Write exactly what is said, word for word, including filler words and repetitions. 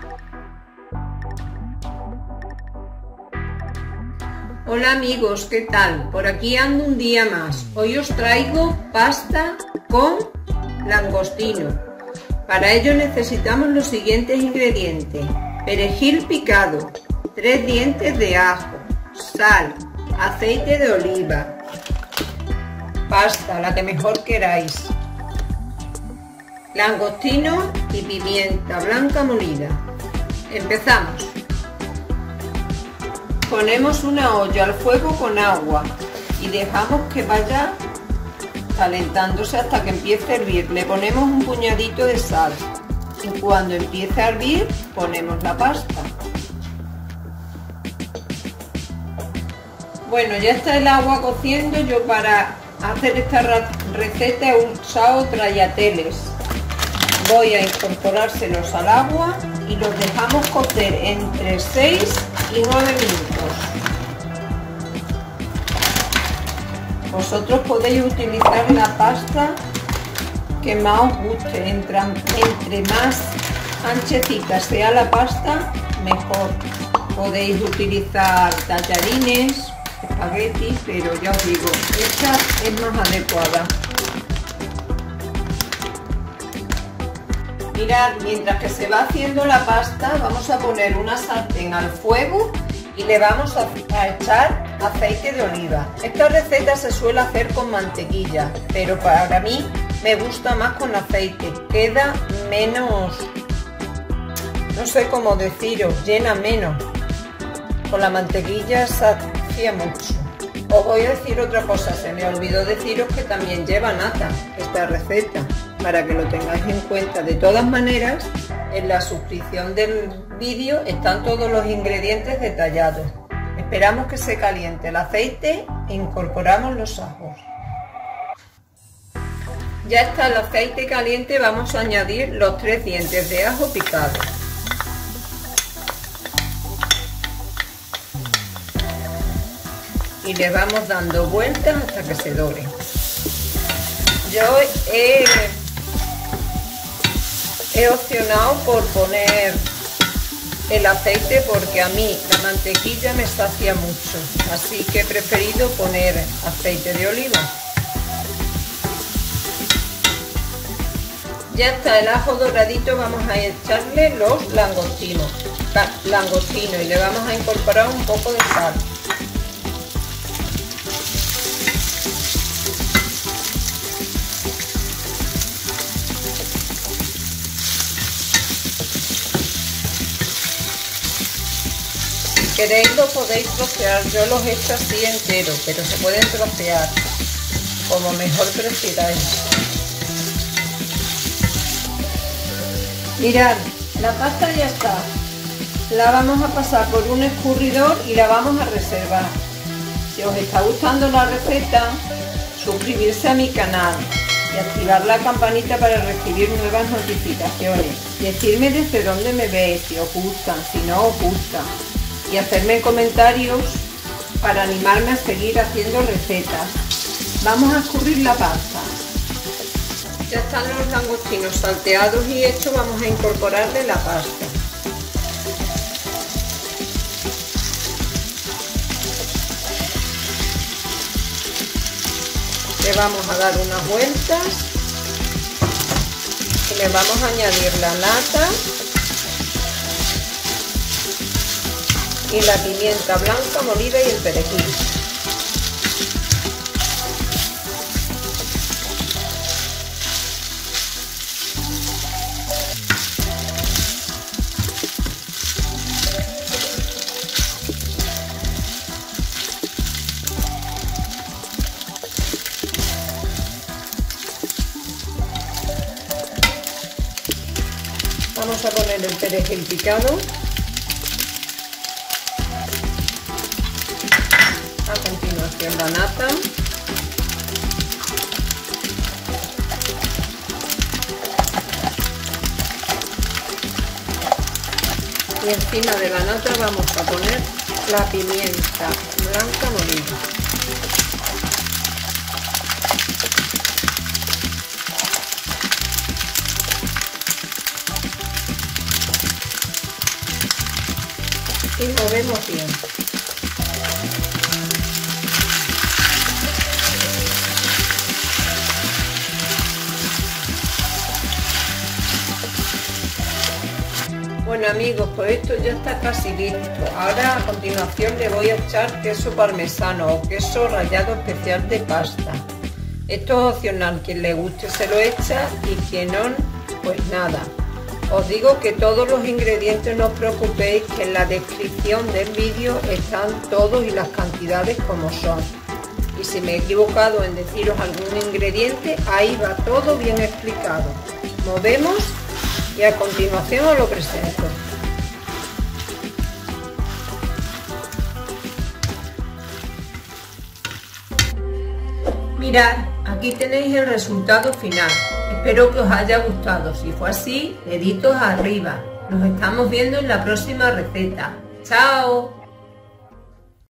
Hola amigos, ¿qué tal? Por aquí ando un día más. Hoy os traigo pasta con langostino. Para ello necesitamos los siguientes ingredientes: perejil picado, tres dientes de ajo, sal, aceite de oliva, pasta, la que mejor queráis, langostino y pimienta blanca molida. Empezamos. Ponemos una olla al fuego con agua y dejamos que vaya calentándose hasta que empiece a hervir. Le ponemos un puñadito de sal y cuando empiece a hervir ponemos la pasta. Bueno, ya está el agua cociendo. Yo para hacer esta receta he usado trayateles. Voy a incorporárselos al agua y los dejamos cocer entre seis y nueve minutos. Vosotros podéis utilizar la pasta que más os guste. Entre, entre más anchecita sea la pasta, mejor. Podéis utilizar tallarines, espaguetis, pero ya os digo, esta es más adecuada. Mirad, mientras que se va haciendo la pasta, vamos a poner una sartén al fuego y le vamos a, a echar aceite de oliva. Esta receta se suele hacer con mantequilla, pero para mí me gusta más con aceite. Queda menos, no sé cómo deciros, llena menos. Con la mantequilla sacia mucho. Os voy a decir otra cosa, se me olvidó deciros que también lleva nata esta receta, para que lo tengáis en cuenta. De todas maneras, en la suscripción del vídeo están todos los ingredientes detallados. Esperamos que se caliente el aceite e incorporamos los ajos. Ya está el aceite caliente, vamos a añadir los tres dientes de ajo picados. Y le vamos dando vueltas hasta que se doren. Yo he, he opcionado por poner el aceite porque a mí la mantequilla me sacia mucho, así que he preferido poner aceite de oliva. Ya está el ajo doradito, vamos a echarle los langostinos, langostinos y le vamos a incorporar un poco de sal. Si queréis lo podéis trocear, yo los he hecho así enteros, pero se pueden trocear como mejor prefiráis. Mirad, la pasta ya está. La vamos a pasar por un escurridor y la vamos a reservar. Si os está gustando la receta, suscribirse a mi canal y activar la campanita para recibir nuevas notificaciones. Decirme desde dónde me veis, si os gustan, si no os gustan. Y hacerme comentarios para animarme a seguir haciendo recetas. Vamos a escurrir la pasta. Ya están los langostinos salteados y hechos, vamos a incorporarle la pasta. Le vamos a dar unas vueltas y le vamos a añadir la nata y la pimienta blanca molida y el perejil. Vamos a poner el perejil picado. A continuación la nata. Y encima de la nata vamos a poner la pimienta blanca molida. y movemos bien. Bueno amigos, pues esto ya está casi listo. Ahora a continuación le voy a echar queso parmesano o queso rallado especial de pasta. Esto es opcional, quien le guste se lo echa y quien no, pues nada. Os digo que todos los ingredientes no os preocupéis, que en la descripción del vídeo están todos y las cantidades como son. Y si me he equivocado en deciros algún ingrediente, ahí va todo bien explicado. Movemos y a continuación os lo presento. Mirad, aquí tenéis el resultado final. Espero que os haya gustado. Si fue así, deditos arriba. Nos estamos viendo en la próxima receta. ¡Chao!